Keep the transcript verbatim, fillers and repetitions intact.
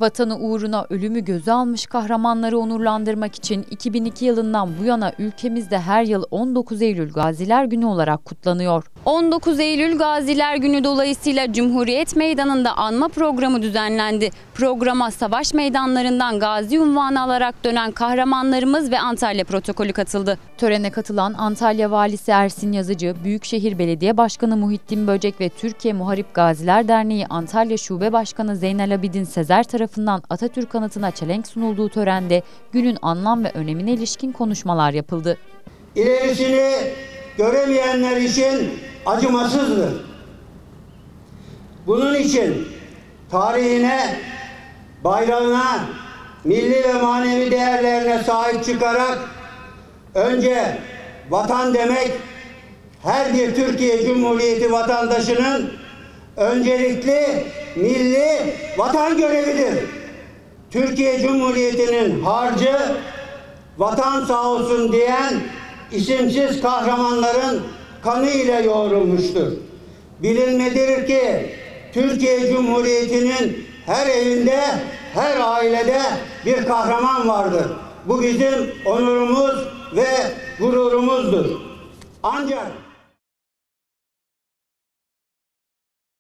Vatanı uğruna ölümü göze almış kahramanları onurlandırmak için iki bin iki yılından bu yana ülkemizde her yıl on dokuz Eylül Gaziler Günü olarak kutlanıyor. on dokuz Eylül Gaziler Günü dolayısıyla Cumhuriyet Meydanı'nda anma programı düzenlendi. Programa savaş meydanlarından gazi unvanı alarak dönen kahramanlarımız ve Antalya protokolü katıldı. Törene katılan Antalya Valisi Ersin Yazıcı, Büyükşehir Belediye Başkanı Muhittin Böcek ve Türkiye Muharip Gaziler Derneği Antalya Şube Başkanı Zeynel Abidin Sezer tarafından Atatürk anıtına çelenk sunulduğu törende günün anlam ve önemine ilişkin konuşmalar yapıldı. İlerisini göremeyenler için acımasızdır. Bunun için tarihine, bayrağına, milli ve manevi değerlerine sahip çıkarak önce vatan demek her bir Türkiye Cumhuriyeti vatandaşının öncelikli milli vatan görevidir. Türkiye Cumhuriyeti'nin harcı vatan sağ olsun diyen isimsiz kahramanların kanı ile yoğrulmuştur. Bilinmelidir ki Türkiye Cumhuriyeti'nin her evinde, her ailede bir kahraman vardır. Bu bizim onurumuz ve gururumuzdur. Ancak